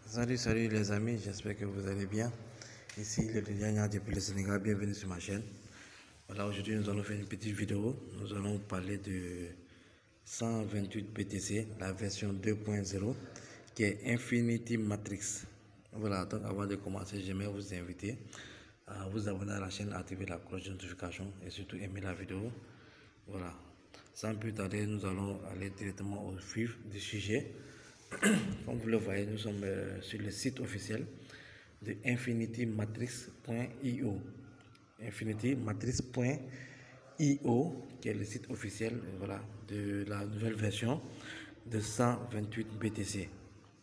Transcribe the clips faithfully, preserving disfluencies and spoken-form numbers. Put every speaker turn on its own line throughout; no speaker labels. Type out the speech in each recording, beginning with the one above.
Salut, salut les amis, j'espère que vous allez bien. Ici le Liliana depuis le Sénégal, bienvenue sur ma chaîne. Voilà, aujourd'hui nous allons faire une petite vidéo. Nous allons parler de cent vingt-huit B T C, la version deux point zéro, qui est Infinity Matrix. Voilà, donc avant de commencer, j'aimerais vous inviter à vous abonner à la chaîne, activer la cloche de notification et surtout aimer la vidéo. Voilà, sans plus tarder, nous allons aller directement au vif du sujet. Comme vous le voyez, nous sommes euh, sur le site officiel de infinity matrix point i o. infinity matrix point i o, qui est le site officiel euh, voilà, de la nouvelle version de cent vingt-huit B T C.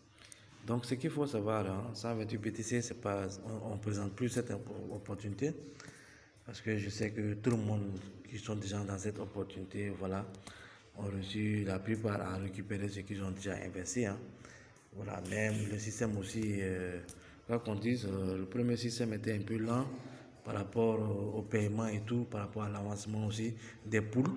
Donc, ce qu'il faut savoir, hein, cent vingt-huit B T C, c'est pas, on ne présente plus cette opportunité parce que je sais que tout le monde qui sont déjà dans cette opportunité, voilà, ont reçu, la plupart à récupérer ce qu'ils ont déjà investi. Hein. Voilà, même le système aussi, euh, quoi qu'on dise, euh, le premier système était un peu lent par rapport au, au paiement et tout, par rapport à l'avancement aussi des poules.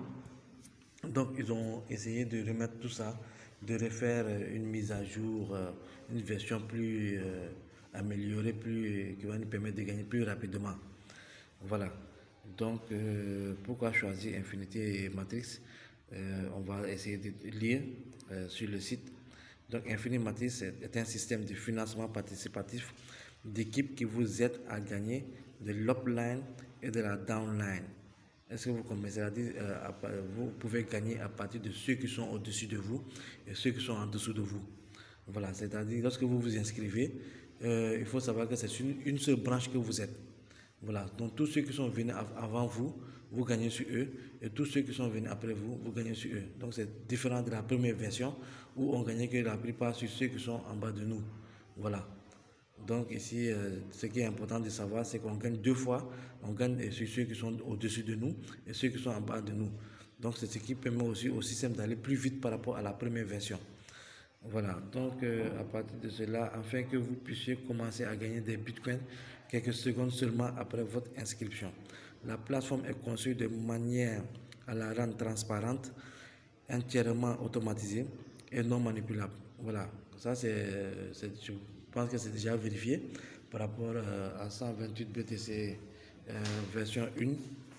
Donc, ils ont essayé de remettre tout ça, de refaire une mise à jour, euh, une version plus euh, améliorée, plus, qui va nous permettre de gagner plus rapidement. Voilà. Donc, euh, pourquoi choisir Infinity Matrix? euh, On va essayer de lire euh, sur le site. Donc, Infinity Matrix est un système de financement participatif d'équipe qui vous aide à gagner de l'upline et de la downline. Est-ce que vous comprenez? C'est-à-dire, euh, vous pouvez gagner à partir de ceux qui sont au-dessus de vous et ceux qui sont en dessous de vous. Voilà, c'est-à-dire, lorsque vous vous inscrivez, euh, il faut savoir que c'est une, une seule branche que vous êtes. Voilà, donc tous ceux qui sont venus avant vous, vous gagnez sur eux, et tous ceux qui sont venus après vous, vous gagnez sur eux. Donc c'est différent de la première version où on gagnait que la plupart sur ceux qui sont en bas de nous. Voilà. Donc ici, euh, ce qui est important de savoir, c'est qu'on gagne deux fois. On gagne sur ceux qui sont au-dessus de nous et ceux qui sont en bas de nous. Donc c'est ce qui permet aussi au système d'aller plus vite par rapport à la première version. Voilà, donc euh, à partir de cela, afin que vous puissiez commencer à gagner des bitcoins quelques secondes seulement après votre inscription. La plateforme est conçue de manière à la rendre transparente, entièrement automatisée et non manipulable. Voilà, ça c'est, je pense que c'est déjà vérifié par rapport euh, à cent vingt-huit B T C euh, version un.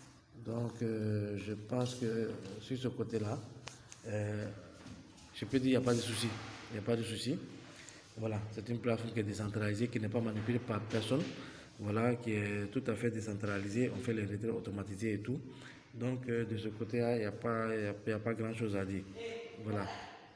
Donc euh, je pense que sur ce côté-là, euh, je peux dire qu'il n'y a pas de souci. Il n'y a pas de souci. Voilà, c'est une plateforme qui est décentralisée, qui n'est pas manipulée par personne. Voilà, qui est tout à fait décentralisée. On fait les retraits automatisés et tout. Donc, euh, de ce côté-là, il n'y a pas, il y a pas grand-chose à dire. Voilà.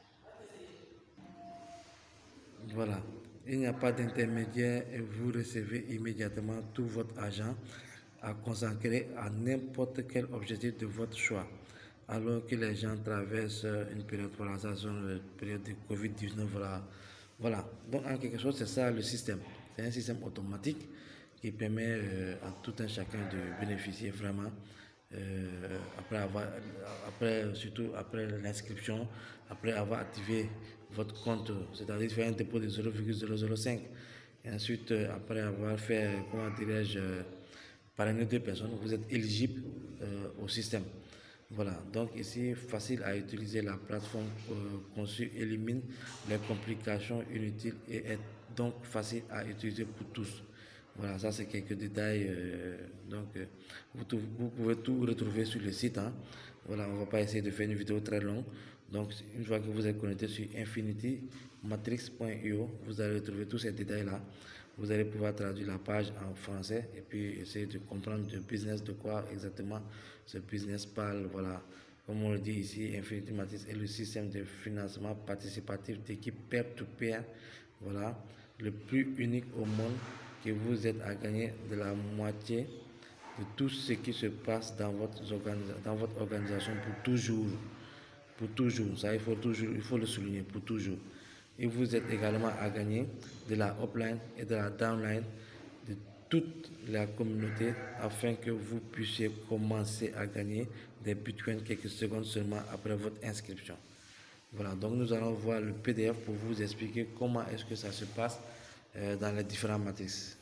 Voilà. Il n'y a pas d'intermédiaire et vous recevez immédiatement tout votre argent à consacrer à n'importe quel objectif de votre choix. Alors que les gens traversent une période, voilà, ça sont une période de Covid dix-neuf, voilà. Voilà. Donc, en quelque chose, c'est ça le système. C'est un système automatique qui permet euh, à tout un chacun de bénéficier vraiment euh, après avoir, après, surtout après l'inscription, après avoir activé votre compte, c'est-à-dire faire un dépôt de zéro virgule zéro zéro cinq. Et ensuite, euh, après avoir fait, comment dirais-je, euh, parrainer deux personnes, vous êtes éligible euh, au système. Voilà, donc ici, facile à utiliser, la plateforme euh, conçue élimine les complications inutiles et est donc facile à utiliser pour tous. Voilà, ça c'est quelques détails. Euh, donc, euh, vous, vous pouvez tout retrouver sur le site. Hein. Voilà, on ne va pas essayer de faire une vidéo très longue. Donc, une fois que vous êtes connecté sur infinity matrix point i o, vous allez retrouver tous ces détails-là. Vous allez pouvoir traduire la page en français et puis essayer de comprendre le business, de quoi exactement ce business parle. Voilà, comme on le dit ici, Infinity Matrix est le système de financement participatif d'équipe peer-to-peer, voilà, le plus unique au monde, qui vous aide à gagner de la moitié de tout ce qui se passe dans votre, dans votre organisation pour toujours. Pour toujours, ça il faut toujours, il faut le souligner, pour toujours. Et vous êtes également à gagner de la upline et de la downline de toute la communauté afin que vous puissiez commencer à gagner des bitcoins quelques secondes seulement après votre inscription. Voilà, donc nous allons voir le P D F pour vous expliquer comment est-ce que ça se passe euh, dans les différentes matrices.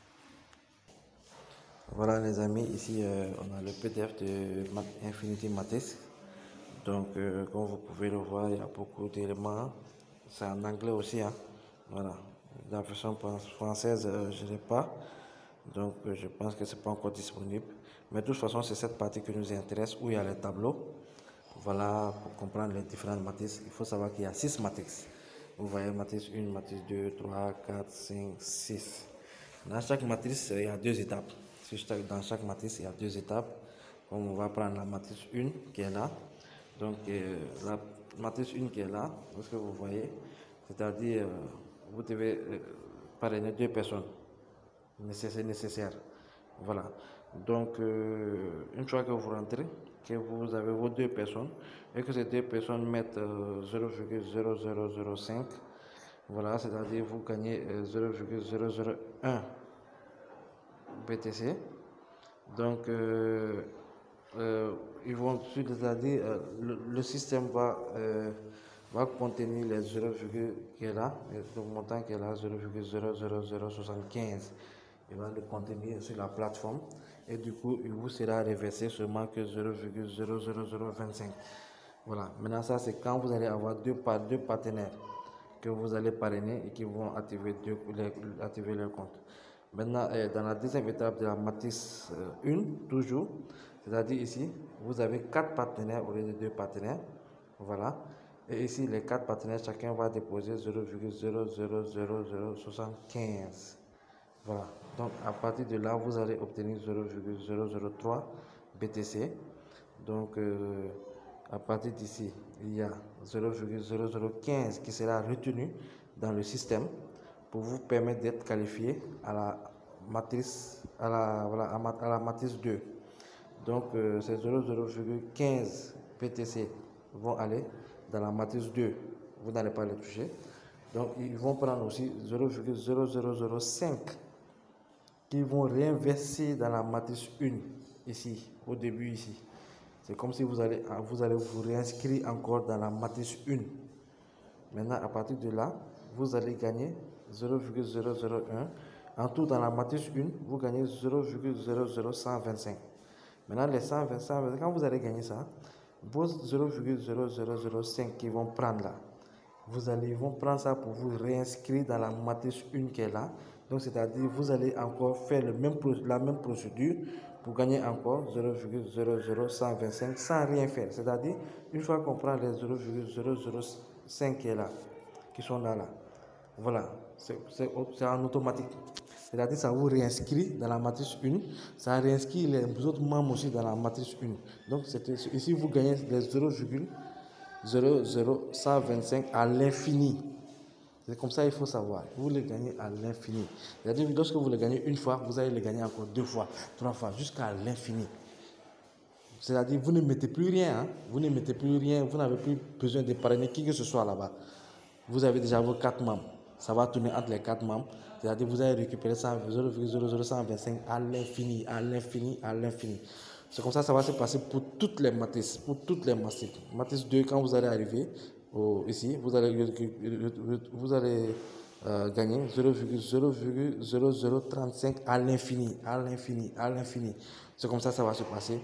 Voilà les amis, ici euh, on a le P D F de Infinity Matrix. Donc, euh, comme vous pouvez le voir, il y a beaucoup d'éléments. C'est en anglais aussi. Hein. Voilà. La version française, euh, je n'ai pas. Donc, euh, je pense que ce n'est pas encore disponible. Mais de toute façon, c'est cette partie qui nous intéresse où il y a les tableaux. Voilà, pour comprendre les différentes matrices, il faut savoir qu'il y a six matrices. Vous voyez matrice un, matrice deux, trois, quatre, cinq, six. Dans chaque matrice, il y a deux étapes. Dans chaque matrice, il y a deux étapes. Comme on va prendre la matrice un qui est là. Donc, euh, la matrice un qui est là, ce que vous voyez, c'est-à-dire, euh, vous devez euh, parrainer deux personnes. C'est nécessaire. Voilà. Donc, euh, une fois que vous rentrez, que vous avez vos deux personnes et que ces deux personnes mettent euh, zéro virgule zéro zéro zéro cinq, voilà, c'est-à-dire vous gagnez euh, zéro virgule zéro zéro un B T C. Donc, euh, euh, ils vont, c'est-à-dire euh, le, le système va, euh, va contenir les zéro virgule qui est là, le montant qui est là, zéro virgule zéro zéro zéro soixante-quinze. Il va le contenir sur la plateforme et du coup il vous sera reversé seulement que zéro virgule zéro zéro zéro vingt-cinq. Voilà, maintenant ça c'est quand vous allez avoir deux, deux partenaires que vous allez parrainer et qui vont activer, deux, les, activer leur compte. Maintenant, dans la deuxième étape de la matrice un, toujours, c'est-à-dire ici, vous avez quatre partenaires au lieu de deux partenaires. Voilà. Et ici, les quatre partenaires, chacun va déposer zéro virgule zéro zéro zéro zéro soixante-quinze. Voilà. Donc, à partir de là, vous allez obtenir zéro virgule zéro zéro trois B T C. Donc, euh, à partir d'ici, il y a zéro virgule zéro zéro quinze qui sera retenu dans le système pour vous permettre d'être qualifié à la matrice, à la, voilà, à la matrice deux. Donc, euh, ces zéro virgule quinze B T C vont aller dans la matrice deux. Vous n'allez pas les toucher. Donc, ils vont prendre aussi zéro virgule zéro zéro zéro cinq qu'ils vont réinverser dans la matrice un, ici, au début ici. C'est comme si vous allez, vous allez vous réinscrire encore dans la matrice un. Maintenant, à partir de là, vous allez gagner zéro virgule zéro zéro un. En tout, dans la matrice un, vous gagnez zéro virgule zéro zéro cent vingt-cinq. Maintenant, les cent vingt, cent vingt, quand vous allez gagner ça, vos zéro virgule zéro zéro zéro cinq qu'ils vont prendre là, vous allez, ils vont prendre ça pour vous réinscrire dans la matrice un qui est là. Donc, c'est-à-dire, vous allez encore faire le même, la même procédure pour gagner encore zéro virgule zéro zéro cent vingt-cinq sans rien faire. C'est-à-dire, une fois qu'on prend les zéro virgule zéro zéro cinq qui est là, qui sont là, là, voilà, c'est en automatique. C'est-à-dire, ça vous réinscrit dans la matrice un, ça réinscrit les autres membres aussi dans la matrice un. Donc, ici, vous gagnez les zéro virgule zéro zéro cent vingt-cinq à l'infini. C'est comme ça il faut savoir. Vous les gagnez à l'infini. C'est-à-dire lorsque vous les gagnez une fois, vous allez les gagner encore deux fois, trois fois, jusqu'à l'infini. C'est-à-dire vous ne mettez plus rien. Hein? Vous ne mettez plus rien. Vous n'avez plus besoin de parrainer qui que ce soit là-bas. Vous avez déjà vos quatre membres. Ça va tourner entre les quatre membres. C'est-à-dire vous allez récupérer zéro virgule zéro zéro cent vingt-cinq à l'infini, à l'infini, à l'infini. C'est comme ça que ça va se passer pour toutes les matrices, pour toutes les matrices. Matrice deux, quand vous allez arriver au, ici, vous allez, vous allez euh, gagner zéro virgule zéro zéro zéro trente-cinq à l'infini, à l'infini, à l'infini. C'est comme ça que ça va se passer.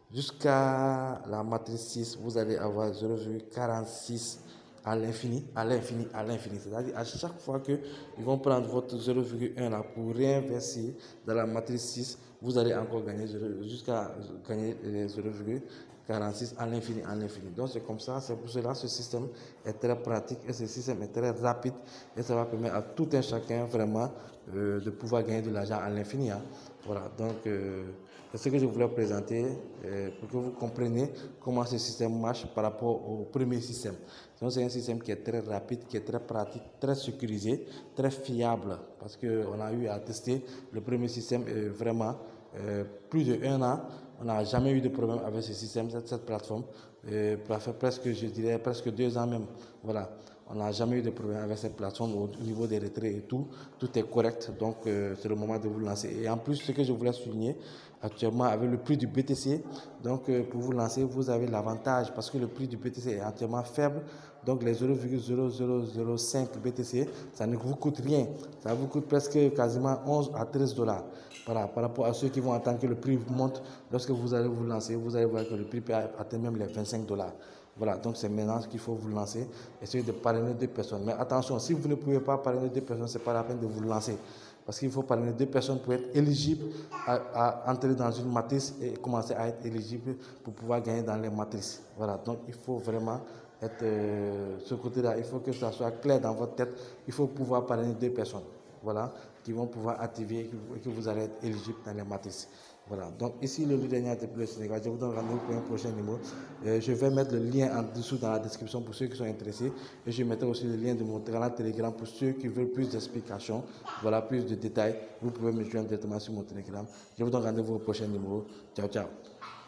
Jusqu'à la matrice six, vous allez avoir zéro virgule quarante-six à l'infini, à l'infini, à l'infini. C'est-à-dire à chaque fois qu'ils vont prendre votre zéro virgule un là pour réinverser dans la matrice six, vous allez encore gagner jusqu'à gagner zéro virgule quarante-six à l'infini, à l'infini. Donc c'est comme ça, c'est pour cela ce système est très pratique et ce système est très rapide et ça va permettre à tout un chacun vraiment euh, de pouvoir gagner de l'argent à l'infini. Hein. Voilà, donc euh, c'est ce que je voulais présenter euh, pour que vous compreniez comment ce système marche par rapport au premier système. Donc c'est un système qui est très rapide, qui est très pratique, très sécurisé, très fiable parce qu'on a eu à tester le premier système euh, vraiment euh, plus de un an. On n'a jamais eu de problème avec ce système, cette, cette plateforme. Euh, presque, je dirais, presque deux ans même. Voilà. On n'a jamais eu de problème avec cette plateforme au niveau des retraits et tout. Tout est correct. Donc, euh, c'est le moment de vous lancer. Et en plus, ce que je voulais souligner, actuellement, avec le prix du B T C, donc, euh, pour vous lancer, vous avez l'avantage parce que le prix du B T C est entièrement faible. Donc, les zéro virgule zéro zéro zéro cinq B T C, ça ne vous coûte rien. Ça vous coûte presque quasiment onze à treize dollars. Voilà, par rapport à ceux qui vont attendre que le prix monte, lorsque vous allez vous lancer, vous allez voir que le prix peut atteindre même les vingt-cinq dollars. Voilà, donc c'est maintenant qu'il faut vous lancer. Essayez de parrainer deux personnes. Mais attention, si vous ne pouvez pas parrainer deux personnes, ce n'est pas la peine de vous lancer. Parce qu'il faut parrainer deux personnes pour être éligible à, à entrer dans une matrice et commencer à être éligible pour pouvoir gagner dans les matrices. Voilà, donc il faut vraiment être euh, ce côté-là. Il faut que ça soit clair dans votre tête. Il faut pouvoir parrainer deux personnes. Voilà, qui vont pouvoir activer et que vous allez être éligible dans les matrices. Voilà, donc ici le dernier depuis le Sénégal. Je vous donne rendez-vous pour un prochain numéro. Euh, je vais mettre le lien en dessous dans la description pour ceux qui sont intéressés. Et je mettrai aussi le lien de mon canal Telegram pour ceux qui veulent plus d'explications, voilà, plus de détails. Vous pouvez me joindre directement sur mon Telegram. Je vous donne rendez-vous au prochain numéro. Ciao, ciao.